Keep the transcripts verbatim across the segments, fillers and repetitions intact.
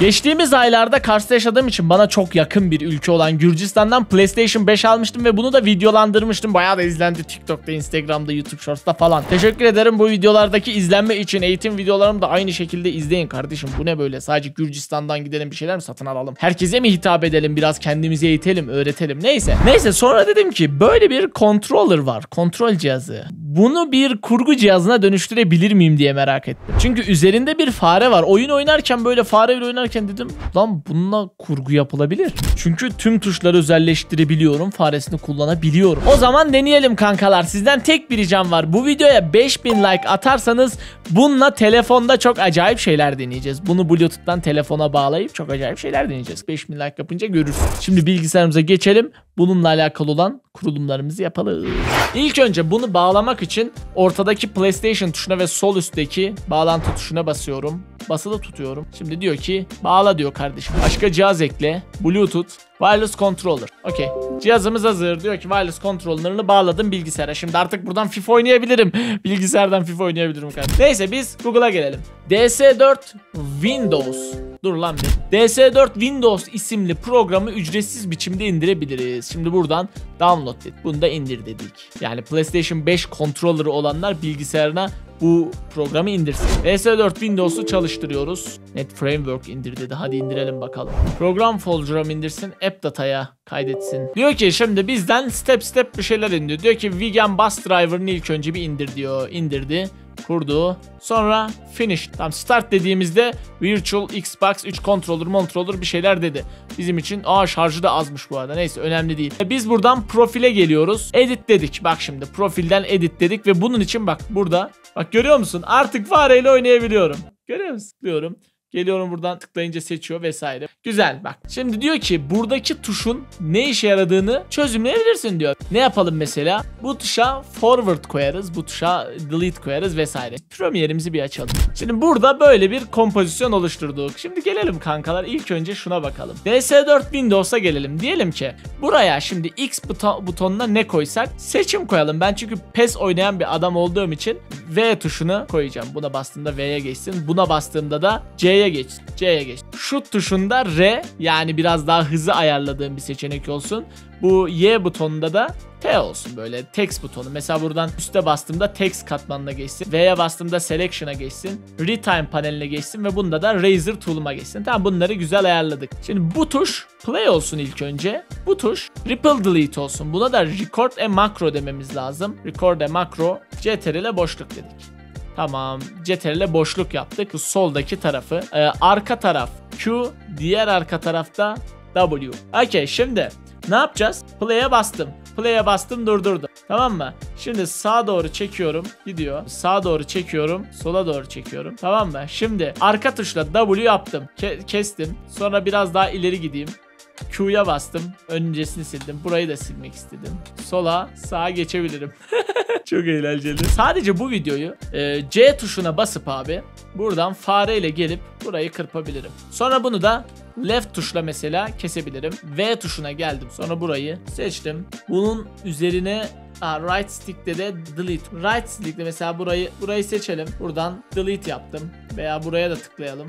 Geçtiğimiz aylarda Kars'ta yaşadığım için bana çok yakın bir ülke olan Gürcistan'dan PlayStation beş almıştım ve bunu da videolandırmıştım. Bayağı da izlendi TikTok'ta, Instagram'da, YouTube Shorts'ta falan. Teşekkür ederim bu videolardaki izlenme için. Eğitim videolarımı da aynı şekilde izleyin kardeşim. Bu ne böyle? Sadece Gürcistan'dan gidelim bir şeyler mi satın alalım? Herkese mi hitap edelim? Biraz kendimizi eğitelim, öğretelim. Neyse. Neyse sonra dedim ki böyle bir controller var. Kontrol cihazı. Bunu bir kurgu cihazına dönüştürebilir miyim diye merak ettim. Çünkü üzerinde bir fare var. Oyun oynarken böyle fareyle oynarken dedim lan bununla kurgu yapılabilir. Çünkü tüm tuşları özelleştirebiliyorum. Faresini kullanabiliyorum. O zaman deneyelim kankalar. Sizden tek bir ricam var. Bu videoya beş bin like atarsanız bununla telefonda çok acayip şeyler deneyeceğiz. Bunu Bluetooth'tan telefona bağlayıp çok acayip şeyler deneyeceğiz. beş bin like yapınca görürsün. Şimdi bilgisayarımıza geçelim. Bununla alakalı olan kurulumlarımızı yapalım. İlk önce bunu bağlamak için ortadaki PlayStation tuşuna ve sol üstteki bağlantı tuşuna basıyorum. Basılı tutuyorum. Şimdi diyor ki bağla diyor kardeşim. Başka cihaz ekle. Bluetooth. Wireless controller. Okey. Cihazımız hazır. Diyor ki wireless controller'ını bağladım bilgisayara. Şimdi artık buradan FIFA oynayabilirim. Bilgisayardan FIFA oynayabilirim kardeşim. Neyse biz Google'a gelelim. D S dört Windows. Dur lan bir. D S dört Windows isimli programı ücretsiz biçimde indirebiliriz. Şimdi buradan download dedik. Bunu da indir dedik. Yani PlayStation beş controller'ı olanlar bilgisayarına bu programı indirsin. D S dört Windows'u çalıştırıyoruz. Net Framework indir dedi. Hadi indirelim bakalım. Program folder'a indirsin. App data'ya kaydetsin. Diyor ki şimdi bizden step step bir şeyler indir. Diyor ki Vegan Bus Driver'ını ilk önce bir indir diyor. İndirdi. Kurdu. Sonra finish. Tam start dediğimizde Virtual Xbox üç controller, controller bir şeyler dedi. Bizim için aa şarjı da azmış bu arada. Neyse önemli değil. Biz buradan profile geliyoruz. Edit dedik. Bak şimdi profilden edit dedik ve bunun için bak burada. Bak görüyor musun? Artık fareyle oynayabiliyorum. Görüyor musun? Tıklıyorum. Geliyorum buradan tıklayınca seçiyor vesaire. Güzel bak. Şimdi diyor ki buradaki tuşun ne işe yaradığını çözümleyebilirsin diyor. Ne yapalım mesela? Bu tuşa forward koyarız. Bu tuşa delete koyarız vesaire. Premiere'imizi bir açalım. Şimdi burada böyle bir kompozisyon oluşturduk. Şimdi gelelim kankalar. İlk önce şuna bakalım. D S dört Windows'a gelelim. Diyelim ki buraya şimdi X buton, butonuna ne koysak? Seçim koyalım. Ben çünkü P E S oynayan bir adam olduğum için V tuşunu koyacağım. Buna bastığımda V'ye geçsin. Buna bastığımda da C'ye geç. C'ye geç. Şut tuşunda R, yani biraz daha hızı ayarladığım bir seçenek olsun. Bu Y butonunda da T olsun, böyle text butonu. Mesela buradan üste bastığımda text katmanına geçsin. V'ye bastığımda selection'a geçsin. Retime paneline geçsin ve bunda da Razor tool'uma geçsin. Tamam, bunları güzel ayarladık. Şimdi bu tuş play olsun ilk önce. Bu tuş ripple delete olsun. Buna da record a macro dememiz lazım. Record a macro. C T R L boşluk dedik. Tamam. C T R L boşluk yaptık. Bu soldaki tarafı. Ee, arka taraf Q. Diğer arka tarafta W. Okey, şimdi ne yapacağız? Play'e bastım. Play'e bastım, durdurdu. Tamam mı? Şimdi sağa doğru çekiyorum. Gidiyor. Sağa doğru çekiyorum. Sola doğru çekiyorum. Tamam mı? Şimdi arka tuşla W yaptım. Ke- kestim. Sonra biraz daha ileri gideyim. Q'ya bastım. Öncesini sildim. Burayı da silmek istedim. Sola, sağa geçebilirim. Çok eğlenceli. Sadece bu videoyu e, C tuşuna basıp abi buradan fareyle gelip burayı kırpabilirim. Sonra bunu da left tuşla mesela kesebilirim. V tuşuna geldim. Sonra burayı seçtim. Bunun üzerine Aa, right stick'te de delete. Right stick'te mesela burayı burayı seçelim. Buradan delete yaptım. Veya buraya da tıklayalım.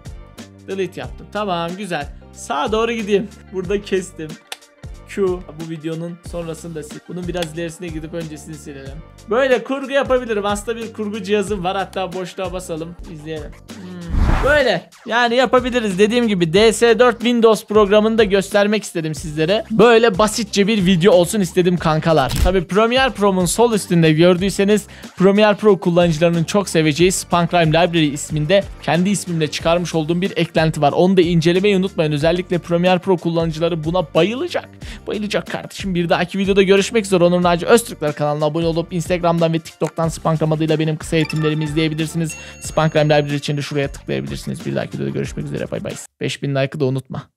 Delete yaptım. Tamam, güzel. Sağa doğru gideyim. Burada kestim. Q. Bu videonun sonrasını da sil. Bunun biraz ilerisine gidip öncesini silelim. Böyle kurgu yapabilirim. Aslında bir kurgu cihazım var. Hatta boşluğa basalım. İzleyelim. Hmm. Böyle. Yani yapabiliriz. Dediğim gibi D S dört Windows programını da göstermek istedim sizlere. Böyle basitçe bir video olsun istedim kankalar. Tabi Premiere Pro'nun sol üstünde gördüyseniz Premiere Pro kullanıcılarının çok seveceği Spunk Rhyme Library isminde kendi ismimle çıkarmış olduğum bir eklenti var. Onu da incelemeyi unutmayın. Özellikle Premiere Pro kullanıcıları buna bayılacak. Bayılacak kardeşim. Bir dahaki videoda görüşmek üzere. Onur Naci Öztürkler kanalına abone olup Instagram'dan ve TikTok'tan Spunk Rhyme adıyla benim kısa eğitimlerimi izleyebilirsiniz. Spunk Rhyme Library için de şuraya tıklayabilirsiniz. Bir dahaki videoda görüşmek üzere. Bay bay. beş bin like'ı da unutma.